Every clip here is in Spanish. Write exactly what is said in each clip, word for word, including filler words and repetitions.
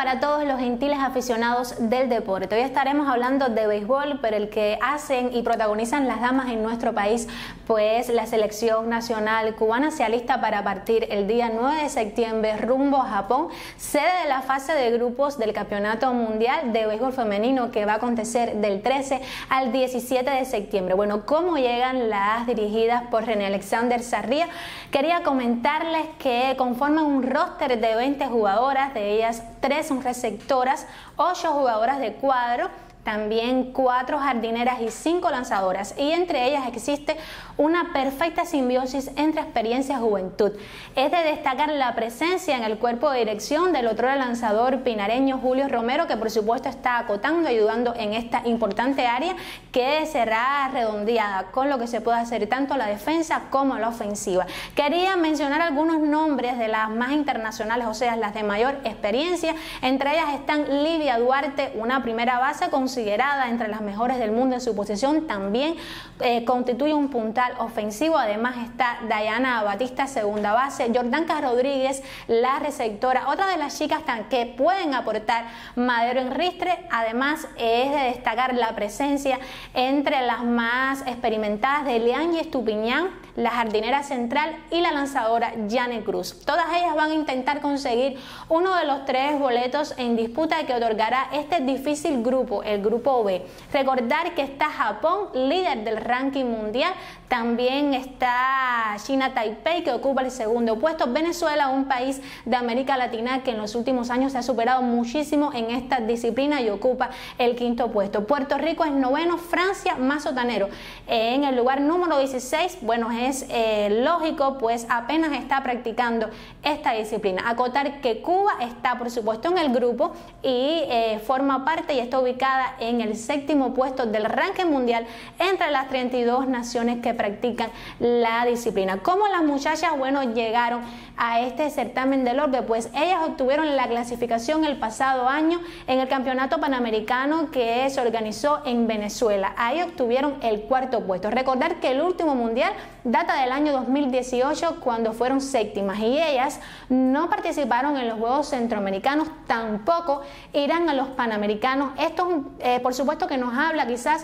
para todos los gentiles aficionados del deporte. Hoy estaremos hablando de béisbol, pero el que hacen y protagonizan las damas en nuestro país, pues la selección nacional cubana se alista para partir el día nueve de septiembre rumbo a Japón, sede de la fase de grupos del Campeonato Mundial de Béisbol Femenino que va a acontecer del trece al diecisiete de septiembre. Bueno, ¿cómo llegan las dirigidas por René Alexander Sarria? Quería comentarles que conforman un roster de veinte jugadoras, de ellas tres son receptoras, ocho jugadoras de cuadro, también cuatro jardineras y cinco lanzadoras, y entre ellas existe una perfecta simbiosis entre experiencia y juventud. Es de destacar la presencia en el cuerpo de dirección del otro lanzador pinareño Julio Romero, que por supuesto está acotando y ayudando en esta importante área que será redondeada con lo que se puede hacer tanto la defensa como la ofensiva. Quería mencionar algunos nombres de las más internacionales, o sea, las de mayor experiencia. Entre ellas están Livia Duarte, una primera base considerada entre las mejores del mundo en su posición, también eh, constituye un puntal ofensivo. Además está Dayana Batista, segunda base, Jordanka Rodríguez, la receptora, otra de las chicas que pueden aportar, Madero Enristre. Además es de destacar la presencia entre las más experimentadas de Eliane Estupiñán, la jardinera central, y la lanzadora Janet Cruz. Todas ellas van a intentar conseguir uno de los tres boletos en disputa que otorgará este difícil grupo, el grupo B. Recordar que está Japón, líder del ranking mundial, también está China Taipei, que ocupa el segundo puesto, Venezuela, un país de América Latina que en los últimos años se ha superado muchísimo en esta disciplina y ocupa el quinto puesto. Puerto Rico es noveno, Francia más sotanero en el lugar número dieciséis. Bueno, es eh, lógico, pues apenas está practicando esta disciplina. Acotar que Cuba está por supuesto en el grupo y eh, forma parte y está ubicada en el séptimo puesto del ranking mundial entre las treinta y dos naciones que practican la disciplina. ¿Cómo las muchachas, bueno, llegaron a este certamen del orbe? Pues ellas obtuvieron la clasificación el pasado año en el Campeonato Panamericano que se organizó en Venezuela. Ahí obtuvieron el cuarto puesto. Recordar que el último mundial data del año dos mil dieciocho, cuando fueron séptimas, y ellas no participaron en los Juegos Centroamericanos, tampoco irán a los Panamericanos. Esto eh, por supuesto que nos habla quizás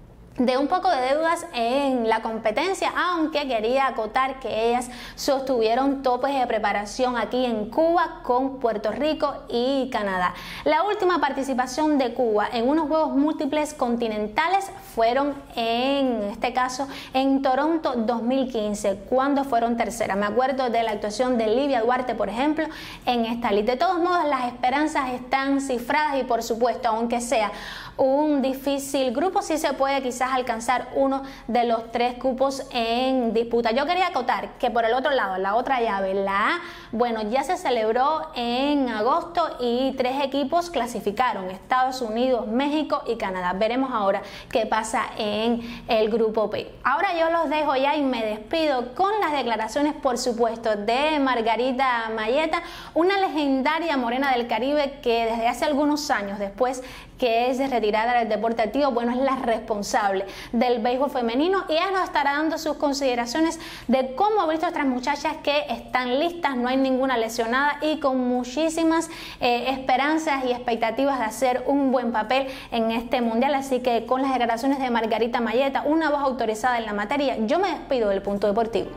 de un poco de deudas en la competencia, aunque quería acotar que ellas sostuvieron topes de preparación aquí en Cuba con Puerto Rico y Canadá. La última participación de Cuba en unos Juegos Múltiples Continentales fueron en este caso en Toronto dos mil quince, cuando fueron tercera. Me acuerdo de la actuación de Livia Duarte, por ejemplo, en esta lista. De todos modos, las esperanzas están cifradas y por supuesto, aunque sea un difícil grupo, sí se puede quizás alcanzar uno de los tres cupos en disputa. Yo quería acotar que por el otro lado, la otra llave, la A, bueno, ya se celebró en agosto y tres equipos clasificaron: Estados Unidos, México y Canadá. Veremos ahora qué pasa en el grupo P. Ahora yo los dejo ya y me despido con las declaraciones, por supuesto, de Margarita Mayeta, una legendaria morena del Caribe que desde hace algunos años, después que es retirada del deporte activo, bueno, es la responsable del béisbol femenino, y ella nos estará dando sus consideraciones de cómo ha visto a estas muchachas que están listas, no hay ninguna lesionada y con muchísimas eh, esperanzas y expectativas de hacer un buen papel en este mundial. Así que con las declaraciones de Margarita Mayeta, una voz autorizada en la materia, yo me despido del Punto Deportivo.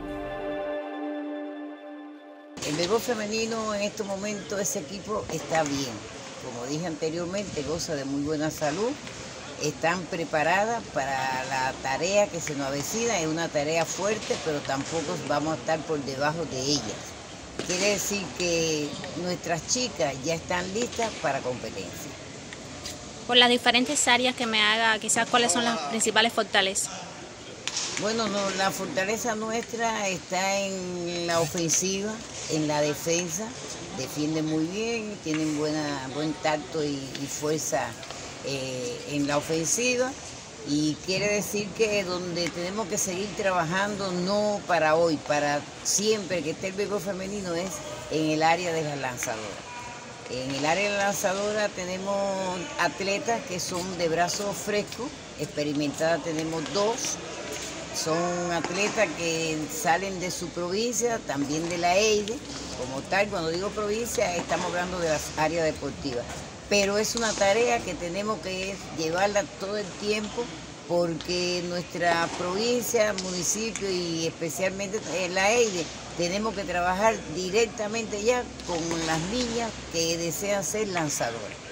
El béisbol femenino en este momento, ese equipo está bien. Como dije anteriormente, goza de muy buena salud, están preparadas para la tarea que se nos avecina. Es una tarea fuerte, pero tampoco vamos a estar por debajo de ellas. Quiere decir que nuestras chicas ya están listas para competencia. Por las diferentes áreas que me haga, quizás cuáles son las principales fortalezas. Bueno, no, la fortaleza nuestra está en la ofensiva, en la defensa. Defienden muy bien, tienen buena, buen tacto y, y fuerza eh, en la ofensiva, y quiere decir que donde tenemos que seguir trabajando, no para hoy, para siempre que esté el béisbol femenino, es en el área de las lanzadoras. En el área de la lanzadora tenemos atletas que son de brazos frescos, experimentadas tenemos dos, Son atletas que salen de su provincia, también de la EIDE, como tal. Cuando digo provincia, estamos hablando de las áreas deportivas. Pero es una tarea que tenemos que llevarla todo el tiempo, porque nuestra provincia, municipio y especialmente la EIDE, tenemos que trabajar directamente ya con las niñas que desean ser lanzadoras.